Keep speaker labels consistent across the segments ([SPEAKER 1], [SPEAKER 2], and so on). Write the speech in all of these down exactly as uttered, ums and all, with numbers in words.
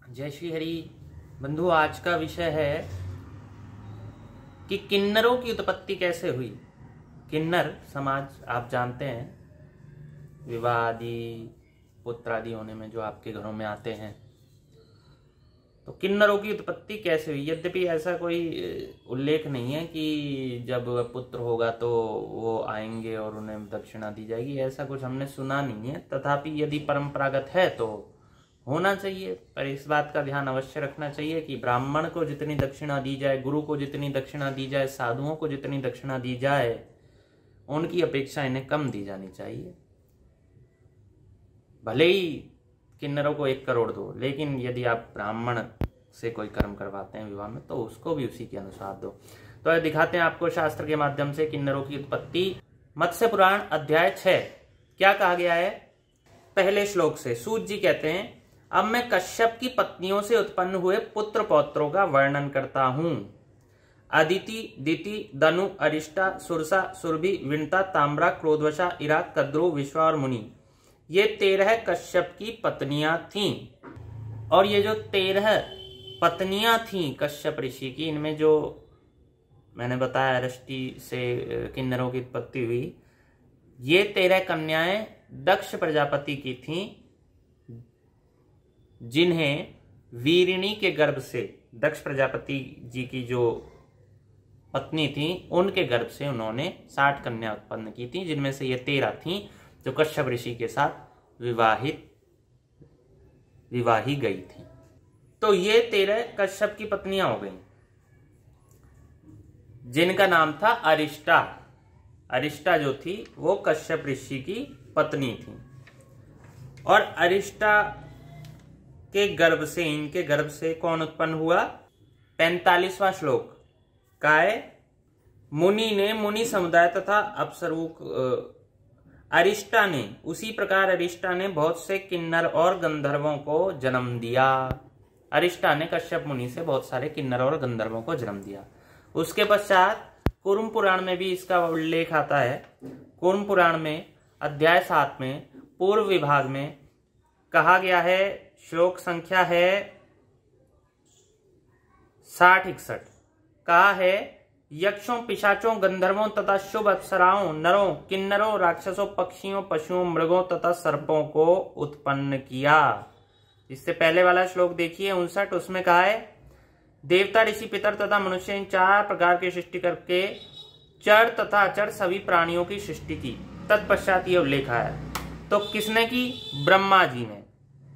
[SPEAKER 1] जय श्री हरि। बंधु, आज का विषय है कि किन्नरों की उत्पत्ति कैसे हुई। किन्नर समाज आप जानते हैं, विवाह आदि पुत्र आदि होने में जो आपके घरों में आते हैं, तो किन्नरों की उत्पत्ति कैसे हुई। यद्यपि ऐसा कोई उल्लेख नहीं है कि जब पुत्र होगा तो वो आएंगे और उन्हें दक्षिणा दी जाएगी, ऐसा कुछ हमने सुना नहीं है। तथापि यदि परंपरागत है तो होना चाहिए, पर इस बात का ध्यान अवश्य रखना चाहिए कि ब्राह्मण को जितनी दक्षिणा दी जाए, गुरु को जितनी दक्षिणा दी जाए, साधुओं को जितनी दक्षिणा दी जाए, उनकी अपेक्षा इन्हें कम दी जानी चाहिए। भले ही किन्नरों को एक करोड़ दो, लेकिन यदि आप ब्राह्मण से कोई कर्म करवाते हैं विवाह में तो उसको भी उसी के अनुसार दो। तो दिखाते हैं आपको शास्त्र के माध्यम से किन्नरों की उत्पत्ति। मत्स्य पुराण अध्याय छह क्या कहा गया है। पहले श्लोक से सूत जी कहते हैं, अब मैं कश्यप की पत्नियों से उत्पन्न हुए पुत्र पौत्रों का वर्णन करता हूं। अदिति, दिति, दनु, अरिष्टा, सुरसा, सुरभि, विंता, ताम्रा, क्रोधवशा, इरा, कद्रु, विश्वा और मुनि, ये तेरह कश्यप की पत्नियां थीं। और ये जो तेरह पत्नियां थीं कश्यप ऋषि की, इनमें जो मैंने बताया अरिष्टि से किन्नरों की उत्पत्ति हुई, ये तेरह कन्याएं दक्ष प्रजापति की थीं, जिन्हें वीरिणी के गर्भ से, दक्ष प्रजापति जी की जो पत्नी थी उनके गर्भ से उन्होंने साठ कन्या उत्पन्न की थी, जिनमें से ये तेरह थीं जो कश्यप ऋषि के साथ विवाहित विवाही गई थी। तो ये तेरह कश्यप की पत्नियां हो गईं, जिनका नाम था अरिष्टा। अरिष्टा जो थी वो कश्यप ऋषि की पत्नी थी। और अरिष्टा के गर्भ से, इनके गर्भ से कौन उत्पन्न हुआ। पैंतालीसवां श्लोक का है, मुनि ने, मुनि समुदाय तथा अप्सरू, अरिष्टा ने, उसी प्रकार अरिष्टा ने बहुत से किन्नर और गंधर्वों को जन्म दिया। अरिष्टा ने कश्यप मुनि से बहुत सारे किन्नर और गंधर्वों को जन्म दिया। उसके पश्चात कूर्म पुराण में भी इसका उल्लेख आता है। कूर्म पुराण में अध्याय सात में पूर्व विभाग में कहा गया है, श्लोक संख्या है साठ इकसठ, कहा है, यक्षों, पिशाचों, गंधर्वों तथा शुभ अप्सराओं, नरों, किन्नरों, राक्षसों, पक्षियों, पशुओं, मृगों तथा सर्पों को उत्पन्न किया। इससे पहले वाला श्लोक देखिए उनसठ, उसमें कहा है, देवता, ऋषि, पितर तथा मनुष्य, इन चार प्रकार की सृष्टि करके चर तथा अचर सभी प्राणियों की सृष्टि की। तत्पश्चात ये उल्लेख आया। तो किसने की। ब्रह्मा जी ने।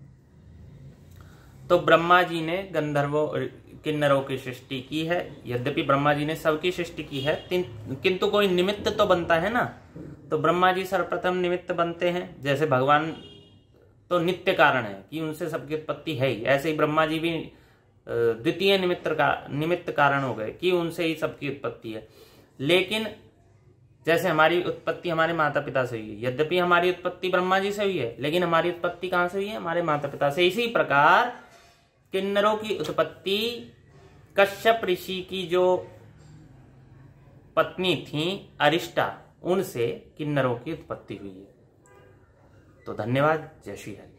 [SPEAKER 1] तो ब्रह्मा जी ने गंधर्वों, किन्नरों की सृष्टि की है। यद्यपि ब्रह्मा जी ने सबकी सृष्टि की है, किंतु कोई निमित्त तो बनता है ना। तो ब्रह्मा जी सर्वप्रथम निमित्त बनते हैं। जैसे भगवान तो नित्य कारण है कि उनसे सबकी उत्पत्ति है ही, ऐसे ही ब्रह्मा जी भी द्वितीय निमित्त का निमित्त कारण हो गए कि उनसे ही सबकी उत्पत्ति है। लेकिन जैसे हमारी उत्पत्ति हमारे माता पिता से हुई है, यद्यपि हमारी उत्पत्ति ब्रह्मा जी से हुई है, लेकिन हमारी उत्पत्ति कहां से हुई है, हमारे माता पिता से। इसी प्रकार किन्नरों की उत्पत्ति कश्यप ऋषि की जो पत्नी थी अरिष्टा, उनसे किन्नरों की उत्पत्ति हुई है। तो धन्यवाद। जय श्री हरि।